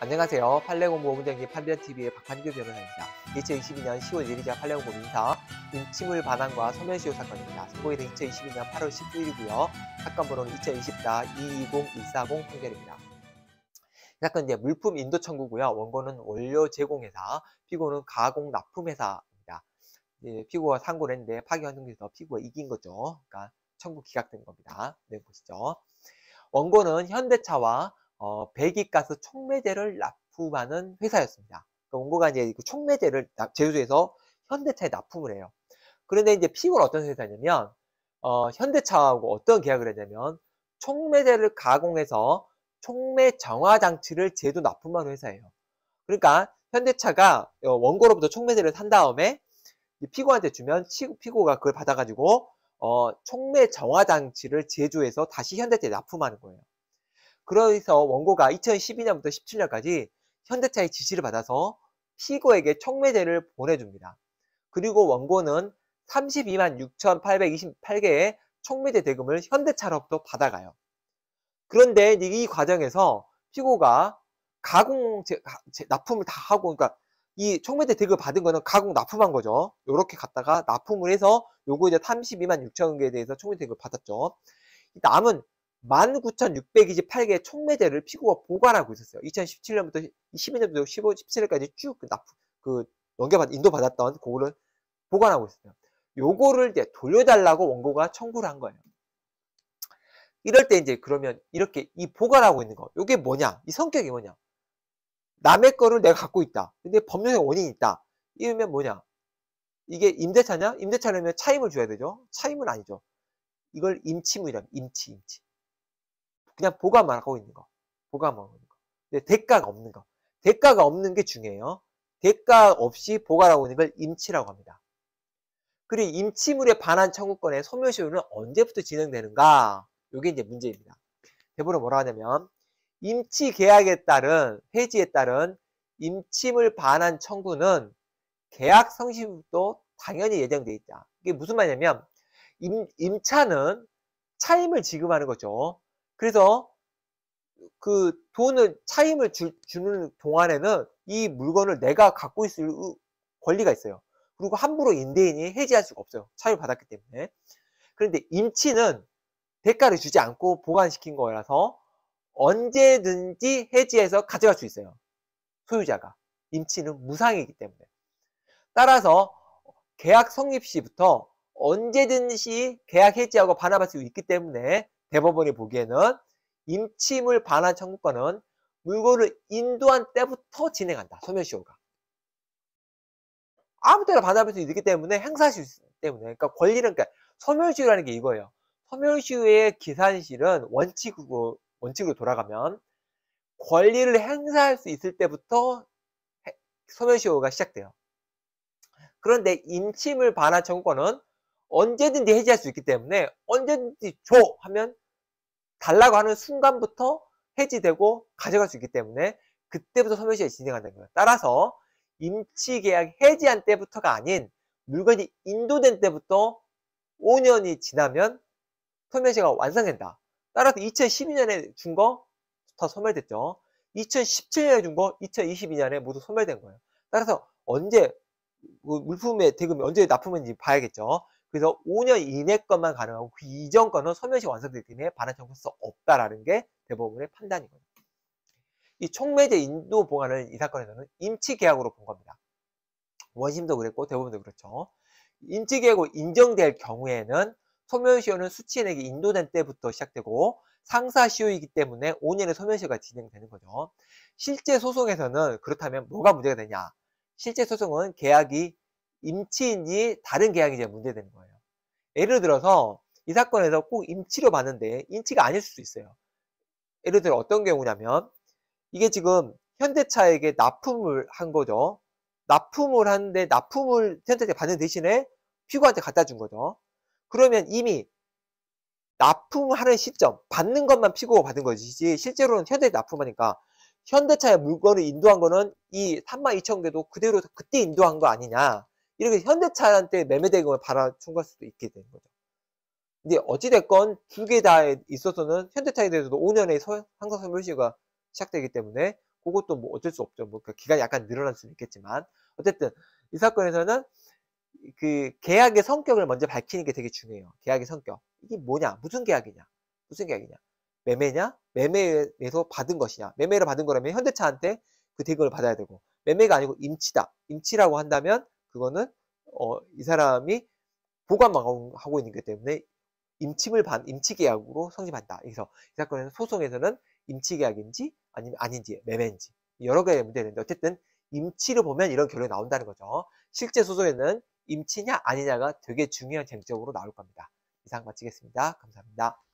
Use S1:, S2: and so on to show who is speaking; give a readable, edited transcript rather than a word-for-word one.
S1: 안녕하세요. 판례공보 공정기 판례TV의 박한규 변호사입니다. 2022년 10월 1일자 판례공보 민사 임치물 반환과 소멸시효 사건입니다. 선고일은 2022년 8월 19일이고요. 사건 번호는 2024-220-140 판결입니다. 이 사건 이제 물품 인도 청구고요. 원고는 원료 제공회사, 피고는 가공 납품회사입니다. 피고가 상고를 했는데 파기환송에서 피고가 이긴 거죠. 그러니까 청구 기각된 겁니다. 네, 보시죠. 원고는 현대차와 배기가스 촉매제를 납품하는 회사였습니다. 그러니까 원고가 이제 그 촉매제를 제조해서 현대차에 납품을 해요. 그런데 이제 피고는 어떤 회사냐면, 현대차하고 어떤 계약을 했냐면, 촉매제를 가공해서 촉매 정화 장치를 제조 납품하는 회사예요. 그러니까 현대차가 원고로부터 촉매제를 산 다음에 피고한테 주면 피고가 그걸 받아가지고 촉매 정화 장치를 제조해서 다시 현대차에 납품하는 거예요. 그래서 원고가 2012년부터 17년까지 현대차의 지시를 받아서 피고에게 촉매제를 보내줍니다. 그리고 원고는 32만 6,828개의 촉매제 대금을 현대차로부터 받아가요. 그런데 이 과정에서 피고가 가공 납품을 다 하고, 그러니까 이 촉매제 대금을 받은 거는 가공 납품한 거죠. 요렇게 갖다가 납품을 해서 요거 이제 32만 6천 개에 대해서 촉매제 대금을 받았죠. 남은 19,628개의 촉매제를 피고가 보관하고 있었어요. 2017년부터 12년부터 17년까지 쭉 인도받았던 그거를 보관하고 있었어요. 요거를 이제 돌려달라고 원고가 청구를 한 거예요. 이럴 때 이제 그러면 이렇게 이 보관하고 있는 거, 요게 뭐냐? 이 성격이 뭐냐? 남의 거를 내가 갖고 있다. 근데 법령의 원인이 있다. 이러면 뭐냐? 이게 임대차냐? 임대차라면 차임을 줘야 되죠? 차임은 아니죠. 이걸 임치물이라면 임치. 그냥 보관만 하고 있는 거. 보관만 하고 있는 거. 근데 대가가 없는 거. 대가가 없는 게 중요해요. 대가 없이 보관하고 있는 걸 임치라고 합니다. 그리고 임치물에 반환 청구권의 소멸시효는 언제부터 진행되는가? 이게 이제 문제입니다. 대부분 뭐라 하냐면 임치 계약에 따른 해지에 따른 임치물 반환 청구는 계약 성립부터 당연히 예정돼 있다. 이게 무슨 말이냐면 임차는 차임을 지급하는 거죠. 그래서 그 돈을 차임을 주는 동안에는 이 물건을 내가 갖고 있을 권리가 있어요. 그리고 함부로 임대인이 해지할 수가 없어요. 차임을 받았기 때문에. 그런데 임치는 대가를 주지 않고 보관시킨 거라서 언제든지 해지해서 가져갈 수 있어요. 소유자가. 임치는 무상이기 때문에. 따라서 계약 성립 시부터 언제든지 계약 해지하고 반환할 수 있기 때문에 대법원이 보기에는 임치물 반환 청구권은 물건을 인도한 때부터 진행한다. 소멸시효가. 아무 때나 반환할 수 있기 때문에 행사할 수 있기 때문에. 그러니까 권리는, 그러니까 소멸시효라는 게 이거예요. 소멸시효의 기산실은 원칙으로 돌아가면 권리를 행사할 수 있을 때부터 소멸시효가 시작돼요. 그런데 임치물 반환 청구권은 언제든지 해지할 수 있기 때문에 언제든지 줘 하면 달라고 하는 순간부터 해지되고 가져갈 수 있기 때문에 그때부터 소멸시효가 진행한다는 거예요. 따라서 임치계약 해지한 때부터가 아닌 물건이 인도된 때부터 5년이 지나면 소멸시효가 완성된다. 따라서 2012년에 준 거 다 소멸됐죠. 2017년에 준 거 2022년에 모두 소멸된 거예요. 따라서 언제 물품의 대금이 언제 납품했는지 봐야겠죠. 그래서 5년 이내 것만 가능하고 그 이전 거는 소멸시효 완성되기 때문에 반환 청구할 수 없다라는 게 대법원의 판단이거든요. 이 촉매제 인도 보관을 이 사건에서는 임치계약으로 본 겁니다. 원심도 그랬고 대법원도 그렇죠. 임치계약으로 인정될 경우에는 소멸시효는 수취인에게 인도된 때부터 시작되고 상사시효이기 때문에 5년의 소멸시효가 진행되는 거죠. 실제 소송에서는 그렇다면 뭐가 문제가 되냐? 실제 소송은 계약이 임치인지 다른 계약인지 문제되는 거예요. 예를 들어서 이 사건에서 꼭 임치로 봤는데 임치가 아닐 수도 있어요. 예를 들어 어떤 경우냐면 이게 지금 현대차에게 납품을 한 거죠. 납품을 하는데 납품을 현대차에 받는 대신에 피고한테 갖다 준 거죠. 그러면 이미 납품하는 시점, 받는 것만 피고가 받은 거지 실제로는 현대에 납품하니까 현대차에 물건을 인도한 거는 이 32,000개도 그대로 그때 인도한 거 아니냐. 이렇게 현대차한테 매매대금을 받아 청구할 수도 있게 되는 거죠. 근데 어찌됐건 두 개 다 있어서는 현대차에 대해서도 5년의 상사소멸시효가 시작되기 때문에 그것도 뭐 어쩔 수 없죠. 뭐 그 기간이 약간 늘어날 수는 있겠지만 어쨌든 이 사건에서는 그 계약의 성격을 먼저 밝히는 게 되게 중요해요. 계약의 성격. 이게 뭐냐? 무슨 계약이냐? 무슨 계약이냐? 매매냐? 매매에서 받은 것이냐? 매매로 받은 거라면 현대차한테 그 대금을 받아야 되고, 매매가 아니고 임치다. 임치라고 한다면 그거는 이 사람이 보관하고 있는 거기 때문에 임치 계약으로 성립한다. 그래서 이 사건에서 소송에서는 임치 계약인지 아니면 아닌지, 매매인지 여러 개의 문제가 있는데 어쨌든 임치를 보면 이런 결론이 나온다는 거죠. 실제 소송에는 임치냐 아니냐가 되게 중요한 쟁점으로 나올 겁니다. 이상 마치겠습니다. 감사합니다.